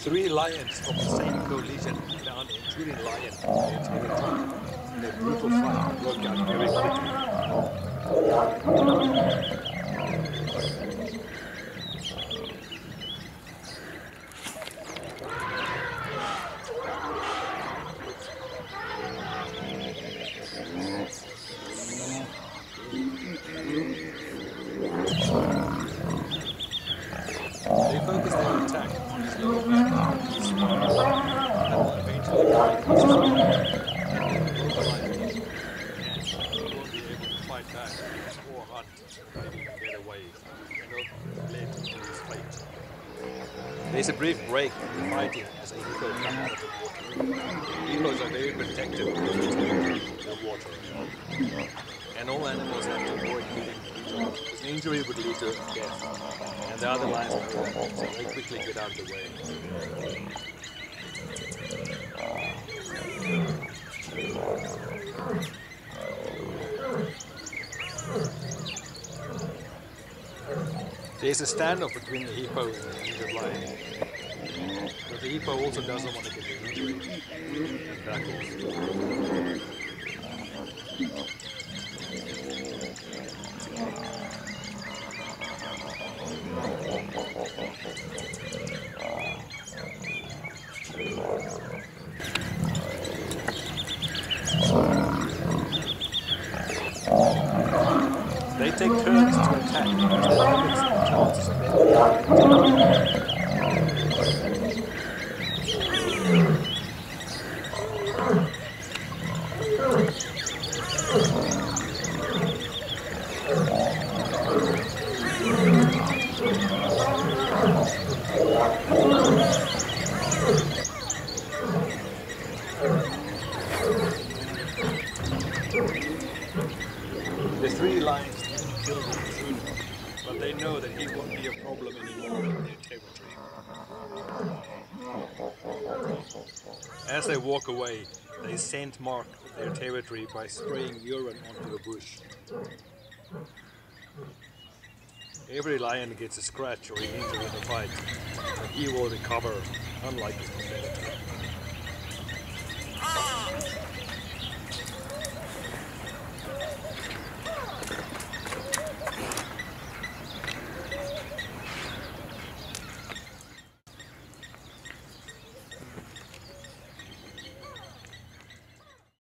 3 lions from the same coalition found an intruding lion in their territory. The brutal fight broke out very quickly. They focus their attack on his lower back, his spine, and will eventually break his spine. He won't be able to fight back or hunt, maybe get away, and not led to his fate. There's a brief break in the fighting as a hippo comes out of the water. Hippos are very protective of the water, and all animals have to avoid hitting each other, because an injury would lead to death. And the other lions know that, so they quickly get out of the way. There's a standoff between the hippo and the injured lion. But the hippo also doesn't want to get the injury and back off. They take turns to attack because they limit the chances of them The 3 lions didn't kill the intruder, but they know that he won't be a problem anymore in their territory. As they walk away, they scent mark their territory by spraying urine onto a bush. Every lion gets a scratch or an injury in the fight, but he will recover, unlike his competitor.